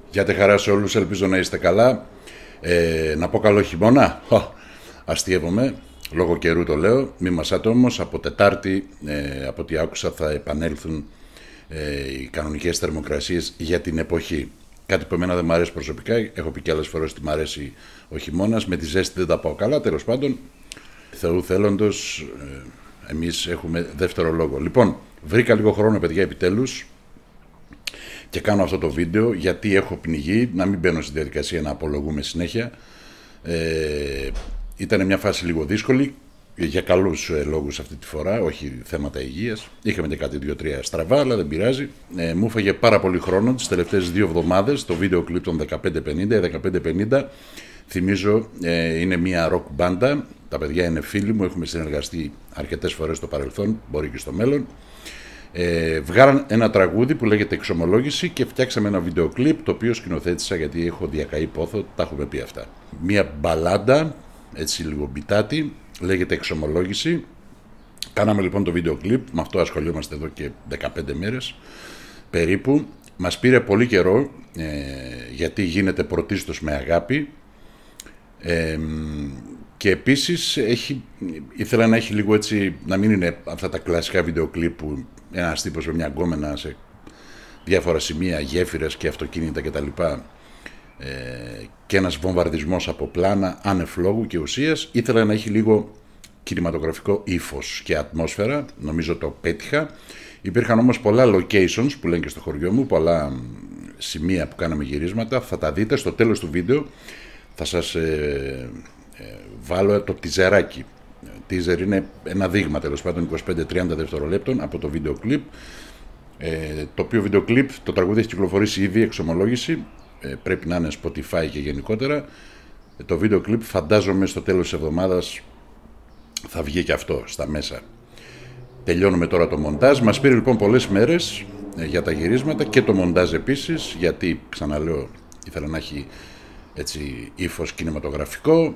Γιάτε χαρά σε όλους, ελπίζω να είστε καλά. Να πω καλό χειμώνα. Αστείευομαι, λόγω καιρού το λέω. Μη μασάτε όμως, από Τετάρτη, από ό,τι άκουσα, θα επανέλθουν οι κανονικές θερμοκρασίες για την εποχή. Κάτι που εμένα δεν μου αρέσει προσωπικά, έχω πει και άλλες φορές ότι μου αρέσει ο χειμώνας. Με τη ζέστη δεν τα πάω καλά, τέλος πάντων. Θεού θέλοντος, εμείς έχουμε δεύτερο λόγο. Λοιπόν, βρήκα λίγο χρόνο, παιδιά, επιτέλους. Και κάνω αυτό το βίντεο γιατί έχω πνιγεί, να μην μπαίνω στη διαδικασία να απολογούμε συνέχεια. Ήταν μια φάση λίγο δύσκολη, για καλούς λόγους αυτή τη φορά, όχι θέματα υγείας. Είχαμε και κάτι 2-3 στραβά, αλλά δεν πειράζει. Μου έφαγε πάρα πολύ χρόνο τις τελευταίες 2 εβδομάδες, το βίντεο κλιπ των 1550. Οι 1550, θυμίζω, είναι μια rock μπάντα. Τα παιδιά είναι φίλοι μου, έχουμε συνεργαστεί αρκετές φορές στο παρελθόν, μπορεί και στο μέλλον. Βγάλαν ένα τραγούδι που λέγεται Εξομολόγηση και φτιάξαμε ένα βίντεο κλιπ το οποίο σκηνοθέτησα γιατί έχω διακαεί πόθο, τα έχουμε πει αυτά. Μια μπαλάντα, έτσι λίγο μπιτάτη, λέγεται Εξομολόγηση. Κάναμε λοιπόν το βίντεο κλιπ, με αυτό ασχολούμαστε εδώ και 15 μέρες περίπου. Μας πήρε πολύ καιρό γιατί γίνεται πρωτίστως με αγάπη. Και επίσης ήθελα να έχει λίγο έτσι, να μην είναι αυτά τα κλασικά βίντεο κλιπ που ένας τύπος με μια γκόμενα σε διάφορα σημεία, γέφυρες και αυτοκίνητα κτλ. Και ένας βομβαρδισμός από πλάνα άνευ λόγου και ουσίας. Ήθελα να έχει λίγο κινηματογραφικό ύφος και ατμόσφαιρα, νομίζω το πέτυχα. Υπήρχαν όμως πολλά locations που λένε και στο χωριό μου, πολλά σημεία που κάναμε γυρίσματα. Θα τα δείτε στο τέλος του βίντεο, θα σας βάλω το τιζεράκι. Teaser είναι ένα δείγμα τέλος πάντων 25-30 δευτερολέπτων από το βίντεο κλιπ. Το οποίο βίντεο κλιπ, το τραγούδι έχει κυκλοφορήσει ήδη, Εξομολόγηση. Πρέπει να είναι Spotify και γενικότερα. Το βίντεο κλιπ φαντάζομαι στο τέλος της εβδομάδας θα βγει και αυτό στα μέσα. Τελειώνουμε τώρα το μοντάζ. Μας πήρε λοιπόν πολλές μέρες για τα γυρίσματα και το μοντάζ επίσης, γιατί ξαναλέω ήθελα να έχει έτσι ύφος κινηματογραφικό.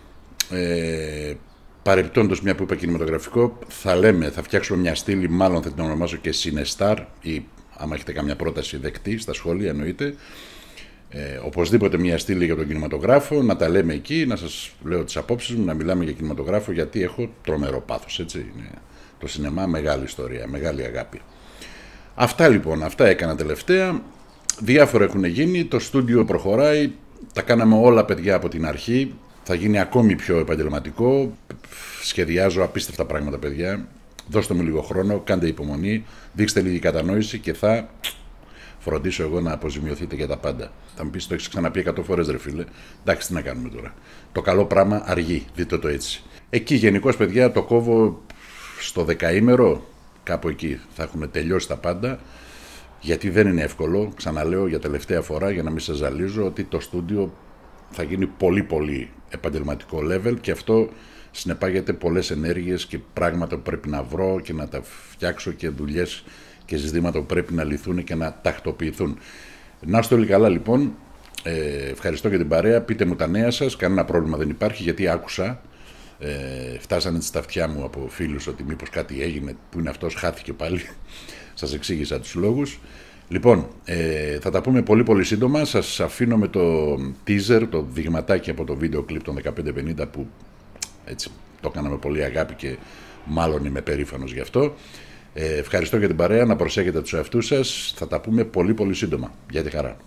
Παρεπτόντως, μια που είπα κινηματογραφικό, θα φτιάξουμε μια στήλη, μάλλον θα την ονομάσω και Cinestaar, ή άμα έχετε καμιά πρόταση δεκτή στα σχόλια εννοείται. Οπωσδήποτε μια στήλη για τον κινηματογράφο, να τα λέμε εκεί, να σας λέω τις απόψεις μου, να μιλάμε για κινηματογράφο, γιατί έχω τρομερό πάθος, έτσι. Είναι το σινεμά, μεγάλη ιστορία, μεγάλη αγάπη. Αυτά λοιπόν, αυτά έκανα τελευταία. Διάφορα έχουν γίνει, το στούντιο προχωράει, τα κάναμε όλα παιδιά από την αρχή. Θα γίνει ακόμη πιο επαγγελματικό. Σχεδιάζω απίστευτα πράγματα, παιδιά. Δώστε μου λίγο χρόνο, κάντε υπομονή, δείξτε λίγη κατανόηση και θα φροντίσω εγώ να αποζημιωθείτε για τα πάντα. Θα μου πεις, το έχεις ξαναπεί 100 φορές, ρε φίλε. Εντάξει, τι να κάνουμε τώρα. Το καλό πράγμα αργεί, δείτε το έτσι. Εκεί γενικώς, παιδιά, το κόβω στο δεκαήμερο, κάπου εκεί θα έχουμε τελειώσει τα πάντα. Γιατί δεν είναι εύκολο, ξαναλέω για τελευταία φορά, για να μην σας ζαλίζω, ότι το στούντιο θα γίνει πολύ πολύ επαγγελματικό level και αυτό συνεπάγεται πολλές ενέργειες και πράγματα που πρέπει να βρω και να τα φτιάξω και δουλειές και ζητήματα που πρέπει να λυθούν και να τακτοποιηθούν. Να είστε όλοι καλά λοιπόν, ευχαριστώ για την παρέα, πείτε μου τα νέα σας, κανένα πρόβλημα δεν υπάρχει γιατί άκουσα, φτάσανε στα αυτιά μου από φίλους ότι μήπως κάτι έγινε, που είναι αυτός, χάθηκε πάλι, σας εξήγησα τους λόγους. Λοιπόν, θα τα πούμε πολύ πολύ σύντομα. Σας αφήνω με το teaser, το δειγματάκι από το βίντεο κλιπ των 1550 που έτσι το κάναμε πολύ αγάπη και μάλλον είμαι περήφανος γι' αυτό. Ευχαριστώ για την παρέα, να προσέχετε τους εαυτούς σας. Θα τα πούμε πολύ πολύ σύντομα. Για τη χαρά.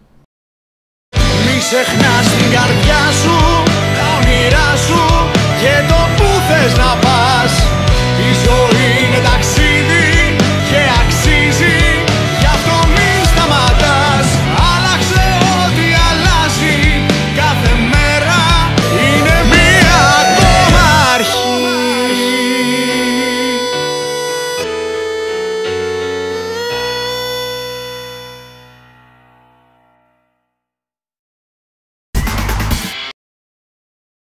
Μη ξεχνάς την καρδιά σου, τα όνειρά σου και το που θες να πας.